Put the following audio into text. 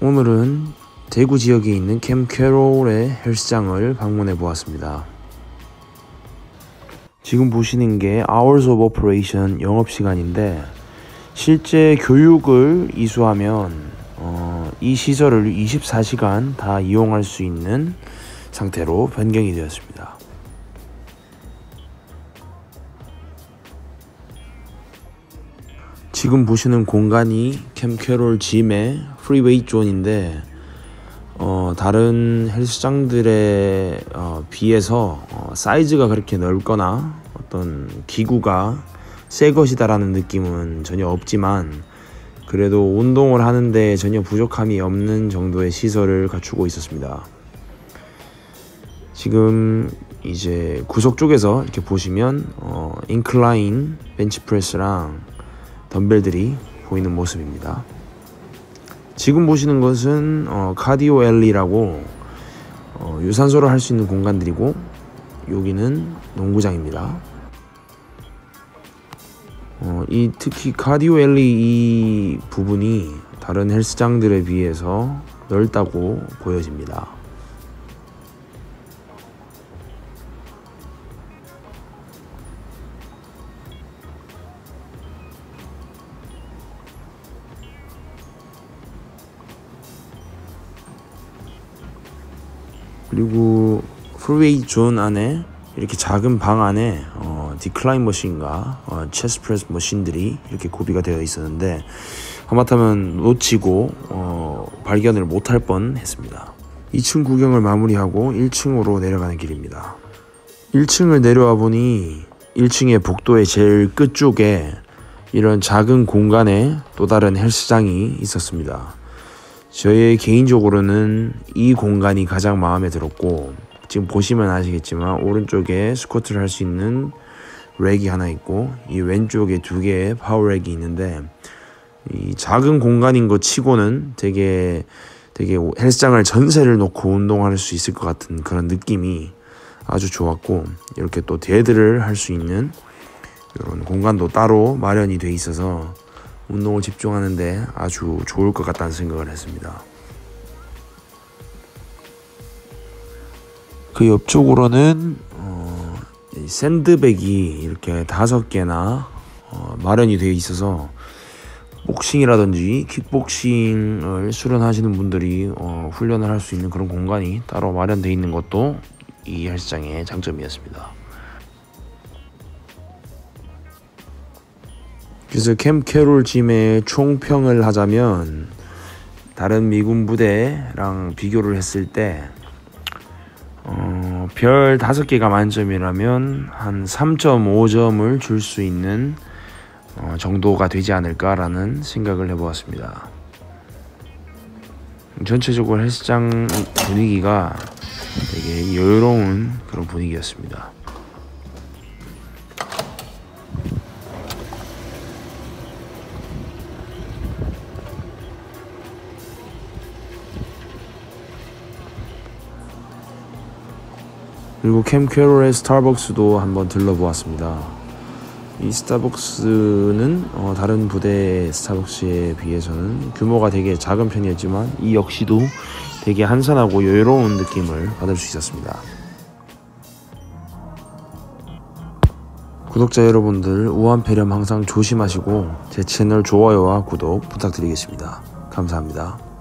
오늘은 대구 지역에 있는 캠 캐롤의 헬스장을 방문해 보았습니다. 지금 보시는 게 Hours of Operation 영업시간인데, 실제 교육을 이수하면 이 시설을 24시간 다 이용할 수 있는 상태로 변경이 되었습니다. 지금 보시는 공간이 캠 캐롤 짐의 프리웨이트 존인데, 다른 헬스장들에 비해서 사이즈가 그렇게 넓거나 어떤 기구가 새 것이다라는 느낌은 전혀 없지만, 그래도 운동을 하는데 전혀 부족함이 없는 정도의 시설을 갖추고 있었습니다. 지금 이제 구석 쪽에서 이렇게 보시면 인클라인 벤치프레스랑 덤벨들이 보이는 모습입니다. 지금 보시는 것은 카디오 앨리라고 유산소를 할 수 있는 공간들이고, 여기는 농구장입니다. 특히 카디오 앨리 이 부분이 다른 헬스장들에 비해서 넓다고 보여집니다. 그리고 프리웨이트 존 안에 이렇게 작은 방 안에 디클라인 머신과 체스트 프레스 머신들이 이렇게 구비가 되어 있었는데, 하마터면 놓치고 발견을 못할 뻔했습니다. 2층 구경을 마무리하고 1층으로 내려가는 길입니다. 1층을 내려와 보니 1층의 복도의 제일 끝쪽에 이런 작은 공간에 또 다른 헬스장이 있었습니다. 저의 개인적으로는 이 공간이 가장 마음에 들었고, 지금 보시면 아시겠지만 오른쪽에 스쿼트를 할 수 있는 렉이 하나 있고, 이 왼쪽에 2개의 파워 렉이 있는데, 이 작은 공간인 것 치고는 되게 헬스장을 전세를 놓고 운동할 수 있을 것 같은 그런 느낌이 아주 좋았고, 이렇게 또 데드를 할 수 있는 이런 공간도 따로 마련이 돼 있어서 운동을 집중하는데 아주 좋을 것 같다는 생각을 했습니다. 그 옆쪽으로는 샌드백이 이렇게 5개나 마련이 되어 있어서 복싱이라든지 킥복싱을 수련하시는 분들이 훈련을 할 수 있는 그런 공간이 따로 마련되어 있는 것도 이 헬스장의 장점이었습니다. 그래서 캠 캐롤 짐의 총평을 하자면, 다른 미군 부대랑 비교를 했을 때 별 5개가 만점이라면 한 3.5점을 줄 수 있는 정도가 되지 않을까라는 생각을 해보았습니다. 전체적으로 헬스장 분위기가 되게 여유로운 그런 분위기였습니다. 그리고 캠 캐롤의 스타벅스도 한번 들러보았습니다. 이 스타벅스는 다른 부대의 스타벅스에 비해서는 규모가 되게 작은 편이었지만, 이 역시도 되게 한산하고 여유로운 느낌을 받을 수 있었습니다. 구독자 여러분들, 우한 폐렴 항상 조심하시고 제 채널 좋아요와 구독 부탁드리겠습니다. 감사합니다.